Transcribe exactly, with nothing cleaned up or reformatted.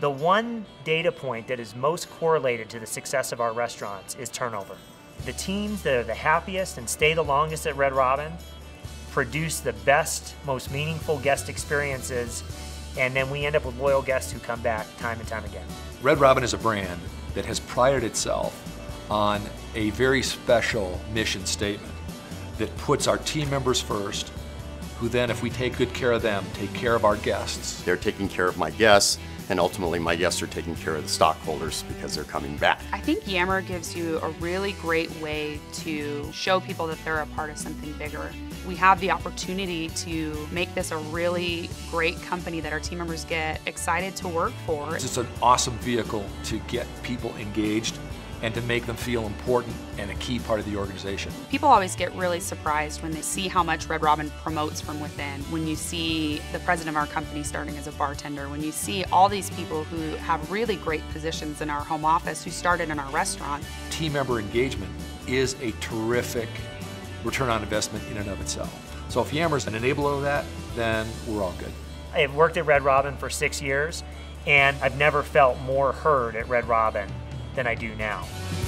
The one data point that is most correlated to the success of our restaurants is turnover. The teams that are the happiest and stay the longest at Red Robin produce the best, most meaningful guest experiences, and then we end up with loyal guests who come back time and time again. Red Robin is a brand that has prided itself on a very special mission statement that puts our team members first, who then, if we take good care of them, take care of our guests. They're taking care of my guests, and ultimately my guests are taking care of the stockholders because they're coming back. I think Yammer gives you a really great way to show people that they're a part of something bigger. We have the opportunity to make this a really great company that our team members get excited to work for. It's an awesome vehicle to get people engaged and to make them feel important and a key part of the organization. People always get really surprised when they see how much Red Robin promotes from within. When you see the president of our company starting as a bartender, when you see all these people who have really great positions in our home office who started in our restaurant. Team member engagement is a terrific return on investment in and of itself. So if Yammer's an enabler of that, then we're all good. I've worked at Red Robin for six years, and I've never felt more heard at Red Robin than I do now.